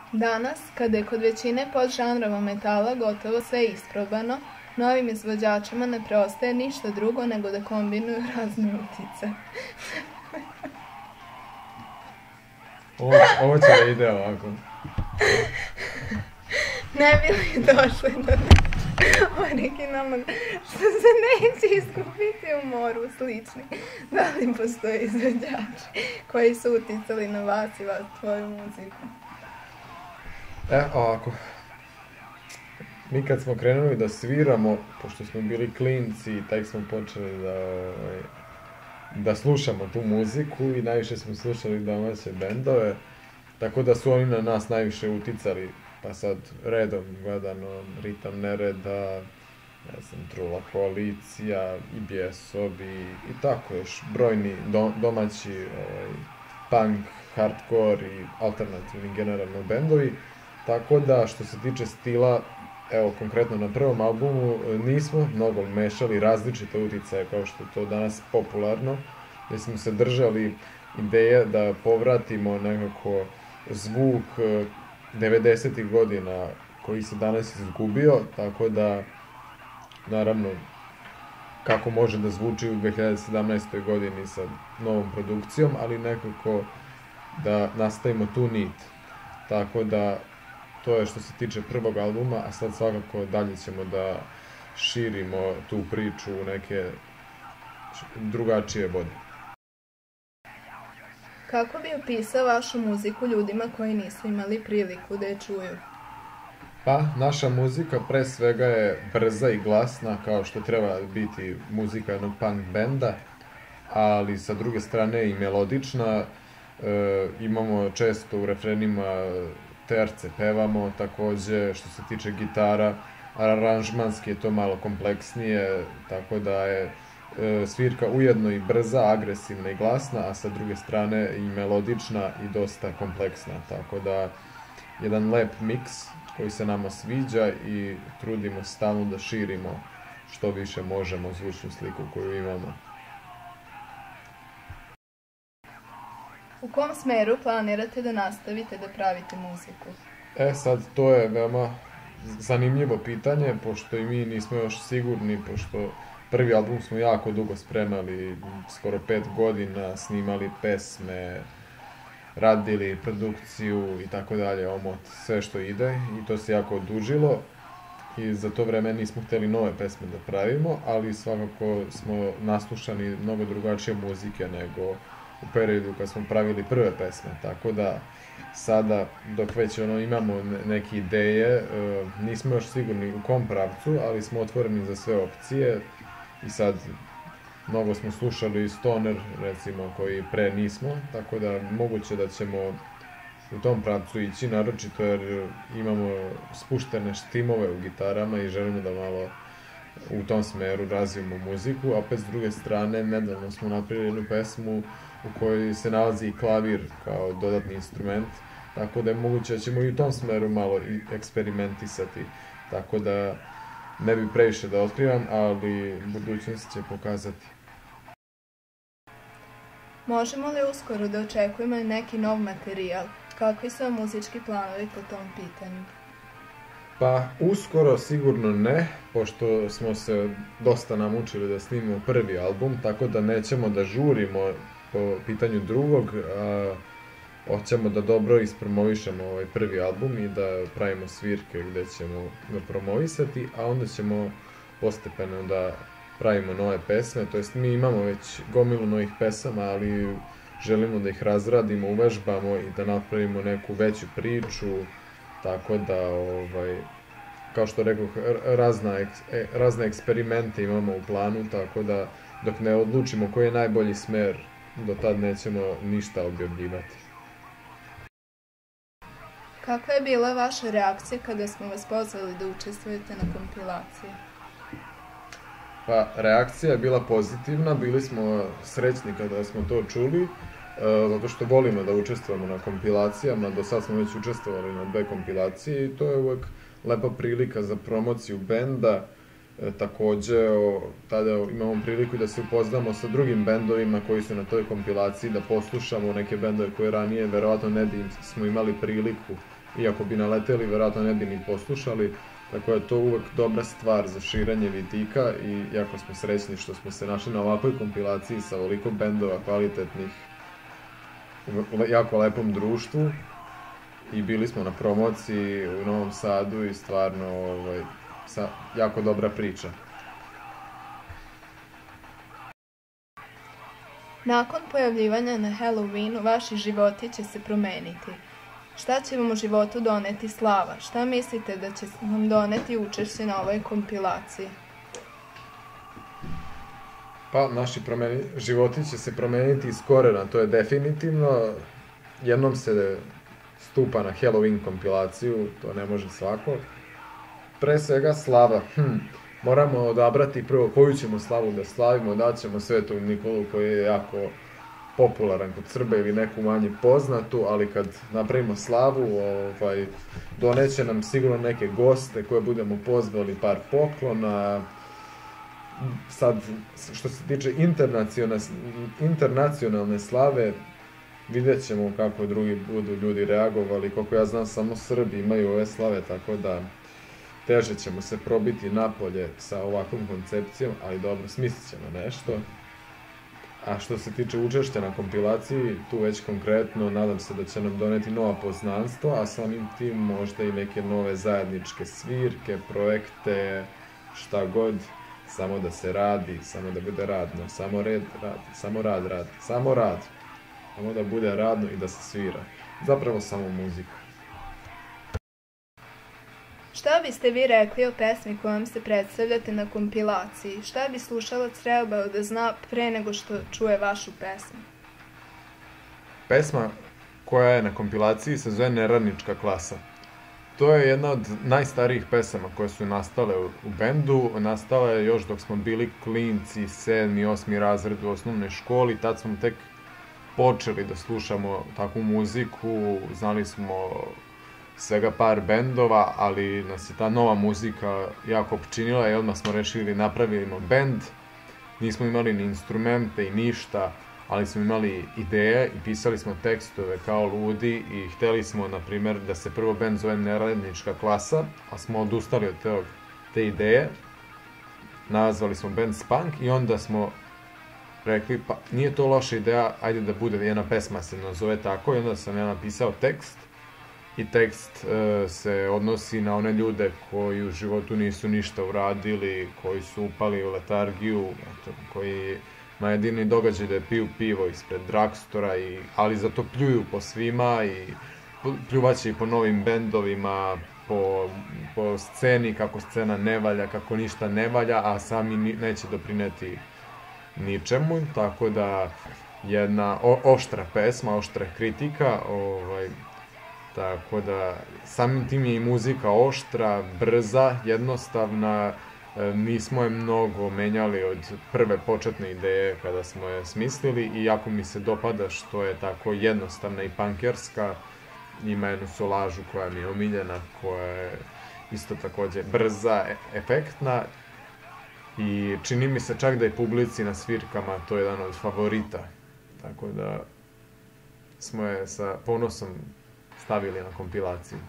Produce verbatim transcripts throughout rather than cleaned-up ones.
Danas, kada je kod većine podžanrova metala gotovo sve isprobano, novim izvođačima ne preostaje ništa drugo nego da kombinuju razne utice. Ovo, ovo će da ide ovako. Ne bi li došli do originalnog, što se neće iskupiti u moru slični? Da li postoje izvođači koji su uticali na vas i vas tvoju muziku? E, ovako. Mi kad smo krenuli da sviramo, pošto smo bili klinci i tek smo počeli da, da slušamo tu muziku i najviše smo slušali domaće bendove, tako da su oni na nas najviše uticali, pa sad redom gledano Ritam nereda, ne znam, Trula koalicija, I B S-ovi i tako još brojni do, domaći ovaj, punk, hardcore i alternativni generalno bendovi. Tako da, što se tiče stila, evo, konkretno na prvom albumu nismo mnogo mešali različite uticaje kao što je to danas popularno, gde smo se držali ideje da povratimo nekako zvuk devedesetih godina koji se danas izgubio, tako da, naravno, kako može da zvuči u dve hiljade sedamnaestoj godini sa novom produkcijom, ali nekako da nastavimo tu nit. Tako da, to je što se tiče prvog albuma, a sad svakako dalje ćemo da širimo tu priču u neke drugačije vode. Kako bi opisao vašu muziku ljudima koji nisu imali priliku da je čuju? Pa, naša muzika pre svega je brza i glasna, kao što treba biti muzika jednog punk benda, ali sa druge strane i melodična. E, imamo često u refrenima terce pevamo, takođe što se tiče gitara, aranžmanski je to malo kompleksnije, tako da je e, svirka ujedno i brza, agresivna i glasna, a sa druge strane i melodična i dosta kompleksna, tako da jedan lep miks koji se nama sviđa i trudimo stalno da širimo što više možemo zvučnu sliku koju imamo. U kom smeru planirate da nastavite da pravite muziku? E sad, to je veoma zanimljivo pitanje, pošto i mi nismo još sigurni, pošto prvi album smo jako dugo spremali, skoro pet godina, snimali pesme, radili produkciju i tako dalje, omot, sve što ide, i to se jako odužilo i za to vreme nismo hteli nove pesme da pravimo, ali svakako smo naslušani mnogo drugačije muzike nego u periodu kad smo pravili prve pesme, tako da sada, dok već ono, imamo neke ideje, nismo još sigurni u kom pravcu, ali smo otvoreni za sve opcije i sad mnogo smo slušali stoner, recimo, koji pre nismo, tako da moguće da ćemo u tom pravcu ići, naročito jer imamo spuštene štimove u gitarama i želimo da malo u tom smeru razvijemo muziku, a opet s druge strane nedavno smo napravili jednu pesmu u kojoj se nalazi i klavir kao dodatni instrument, tako da je moguće da ćemo i u tom smeru malo eksperimentisati, tako da ne bi previše da otkrivam, ali budućnost će pokazati. Možemo li uskoro da očekujemo neki nov materijal? Kakvi su vam muzički planovi po tom pitanju? Pa, uskoro sigurno ne, pošto smo se dosta namučili da snimimo prvi album, tako da nećemo da žurimo po pitanju drugog, a hoćemo da dobro ispromovišemo ovaj prvi album i da pravimo svirke gde ćemo ga promovisati, a onda ćemo postepeno da pravimo nove pesme, to jest mi imamo već gomilu novih pesama, ali želimo da ih razradimo, uvežbamo i da napravimo neku veću priču, tako da, ovaj, kao što rekao, razna, razne eksperimente imamo u planu, tako da dok ne odlučimo koji je najbolji smer, do tad nećemo ništa objavljivati. Kakva je bila vaša reakcija kada smo vas pozvali da učestvujete na kompilaciji? Pa, reakcija je bila pozitivna, bili smo srećni kada smo to čuli, zato što volimo da učestvujemo na kompilacijama, do sad smo već učestvovali na dve kompilacije i to je uvek lepa prilika za promociju benda. Takođe, tada imamo priliku da se upoznamo sa drugim bendovima koji su na toj kompilaciji, da poslušamo neke bendove koje ranije verovatno ne bi smo imali priliku iako bi naleteli, vjerojatno ne bi ni poslušali, tako je to uvek dobra stvar za širenje vidika i jako smo srećni što smo se našli na ovakvoj kompilaciji sa ovoliko bendova kvalitetnih u jako lepom društvu i bili smo na promociji u Novom Sadu i stvarno ovaj, sa, jako dobra priča. Nakon pojavljivanja na Halloweenu, vaši životi će se promeniti. Šta će vam u životu doneti slava? Šta mislite da će vam doneti učešće na ovoj kompilaciji? Pa, naši promeni, životi će se promeniti iz korena, to je definitivno. Jednom se stupa na Halloween kompilaciju, to ne može svako. Pre svega slava. Hm. Moramo odabrati prvo koju ćemo slavu da slavimo, da ćemo Svetog Nikolu koji je jako popularan kod Srba ili neku manje poznatu, ali kad napravimo slavu, ovaj, doneće nam sigurno neke goste koje budemo pozvali, par poklona. Sad, što se tiče internacionalne, internacionalne slave, vidjet ćemo kako drugi budu ljudi reagovali. Koliko ja znam, samo Srbi imaju ove slave, tako da teže ćemo se probiti napolje sa ovakvom koncepcijom, ali dobro, smislit ćemo nešto. A što se tiče učešća na kompilaciji, tu već konkretno nadam se da će nam doneti nova poznanstva, a samim tim možda i neke nove zajedničke svirke, projekte, šta god, samo da se radi, samo da bude radno, samo red radi, samo rad radi, samo rad, samo da bude radno i da se svira. Zapravo samo muzika. Šta biste vi rekli o pesmi kojom se predstavljate na kompilaciji? Šta bi slušalac trebao da zna pre nego što čuje vašu pesmu? Pesma koja je na kompilaciji se zove Neradnička klasa. To je jedna od najstarijih pesama koje su nastale u bendu. Nastala je još dok smo bili klinci, sedmi, osmi razred u osnovnoj školi. Tad smo tek počeli da slušamo takvu muziku, znali smo svega par bendova, ali nas je ta nova muzika jako opčinila i odmah smo rešili napravimo bend. Nismo imali ni instrumente i ništa, ali smo imali ideje i pisali smo tekstove kao ludi i hteli smo, na primjer, da se prvo bend zove Neradnička klasa, a smo odustali od te, te ideje. Nazvali smo bend Spunk i onda smo rekli, pa nije to loša ideja, ajde da bude jedna pesma se nazove tako, i onda sam ja napisao tekst. I tekst e, se odnosi na one ljude koji u životu nisu ništa uradili, koji su upali u letargiju, eto, koji na jedini događaj da piju pivo ispred dragstora, i, ali zato pljuju po svima i pljuvaće i po novim bendovima, po, po sceni, kako scena ne valja, kako ništa ne valja, a sami ni, neće doprineti ničemu, tako da jedna o, oštra pesma, oštra kritika, ovaj, tako da samim tim je i muzika oštra, brza, jednostavna, nismo je mnogo menjali od prve početne ideje kada smo je smislili i jako mi se dopada što je tako jednostavna i punkerska, ima jednu solažu koja mi je omiljena, koja je isto takođe brza, efektna i čini mi se čak da i publici na svirkama to je jedan od favorita, tako da smo je sa ponosom stavili na kompilaciju.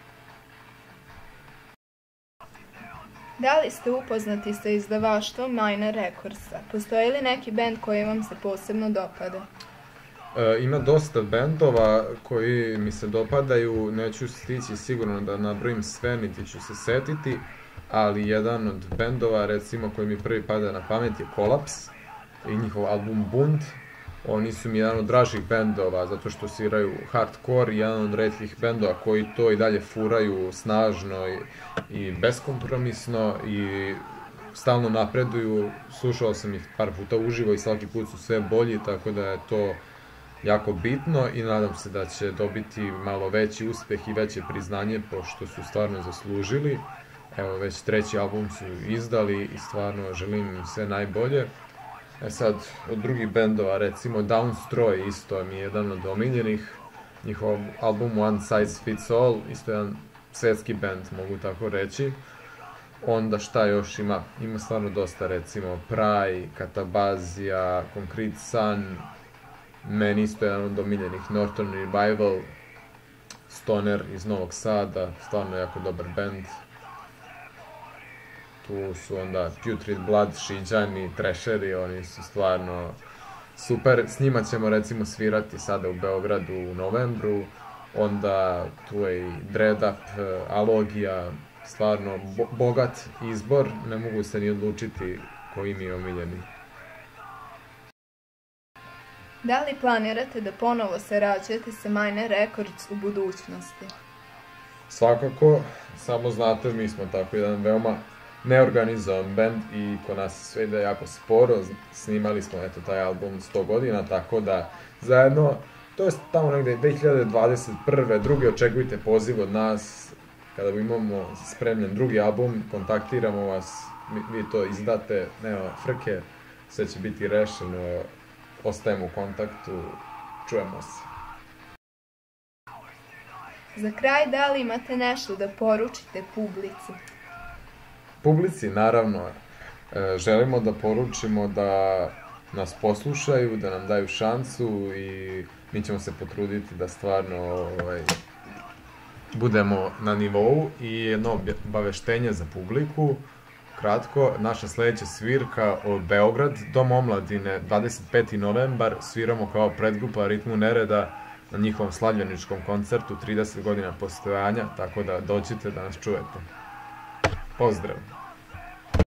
Da li ste upoznati sa izdavaštvom Minor Recordsa? Postoji li neki bend koji vam se posebno dopada? E, ima dosta bendova koji mi se dopadaju, neću stići sigurno da nabrojim sve, niti ću se setiti, ali jedan od bendova, recimo, koji mi prvi pada na pamet je Kolaps i njihov album Bunt. Oni su mi jedan od dražih bendova, zato što sviraju hardcore i jedan od retkih bendova koji to i dalje furaju snažno i, i beskompromisno i stalno napreduju. Slušao sam ih par puta uživo i svaki put su sve bolji, tako da je to jako bitno i nadam se da će dobiti malo veći uspeh i veće priznanje, pošto su stvarno zaslužili. Evo, već treći album su izdali i stvarno želim im sve najbolje. E sad, od drugih bendova, recimo Downstroy isto mi je jedan od omiljenih. Njihov album One Size Fits All, isto jedan svetski bend, mogu tako reći. Onda šta još ima? Ima stvarno dosta, recimo Pry, Katabazija, Concrete Sun, meni isto jedan od omiljenih, Northern Revival. stoner iz Novog Sada, stvarno jako dobar band. Tu su onda Putrid Blood, Šiđani, Trasheri, oni su stvarno super. S njima ćemo recimo svirati sada u Beogradu u novembru, onda tu je i Dread Up, Alogija, stvarno bo bogat izbor, ne mogu se ni odlučiti koji mi je omiljeni. Da li planirate da ponovo sarađujete sa Minor Records u budućnosti? Svakako, samo znate, mi smo tako jedan veoma neorganizovan band i kod nas sve ide jako sporo, snimali smo eto taj album sto godina, tako da zajedno, to je tamo negde dve hiljade dvadeset prve. drugi očekujte poziv od nas, kada imamo spremljen drugi album, kontaktiramo vas, vi to izdate, nema frke, sve će biti rešeno, ostajemo u kontaktu, čujemo se. Za kraj, da li imate nešto da poručite publici? Publici, naravno, želimo da poručimo da nas poslušaju, da nam daju šansu i mi ćemo se potruditi da stvarno ovaj, budemo na nivou. I jedno obaveštenje za publiku, kratko, naša sledeća svirka od Beograd, Dom omladine, dvadeset peti novembar, sviramo kao predgrupa Ritmu nereda na njihovom slavljeničkom koncertu, trideset godina postojanja, tako da dođite da nas čujete. Pozdrav!